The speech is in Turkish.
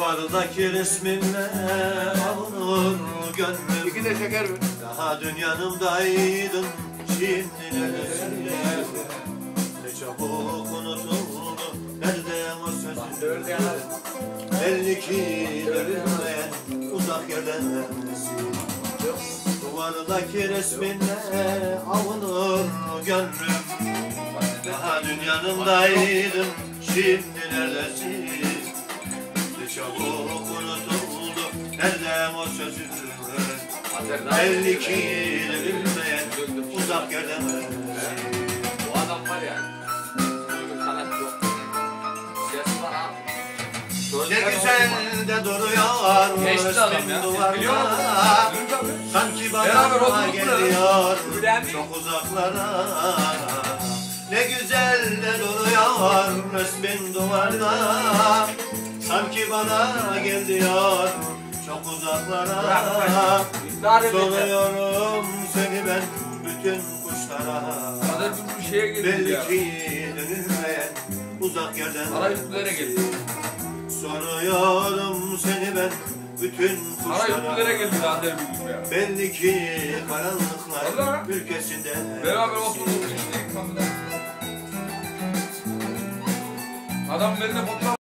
Duvardaki resminle alınır gönlüm. İki de şeker ver. Daha dün yanımdaydın, şimdi neredesin? Ne çabuk unutuldu, nerede o sözün? Belli ki dönülmeyen uzak yerdensin. Duvardaki resminle alınır gönlüm. Daha dün yanımdaydın, şimdi neredesin? Ne çabuk unutuldu, nerede o sözün? Belli ki dönülmeyen uzak yerdensin. Bu adam var ya. Sanat yok. Ses var abi. Ne güzel de duruyor resmin duvarda. Sanki bana geliyor çok uzaklara. Ne güzel de duruyor resmin duvarda. Sanki bana geliyor çok uzaklara. Soruyorum seni ben bütün kuşlara. Belli ki dönülmeyen uzak yerden. Soruyorum seni ben bütün kuşlara. Belli ki karanlıklar ülkesinde. Beraber oturduk içtik. Adam benimle fotoğraf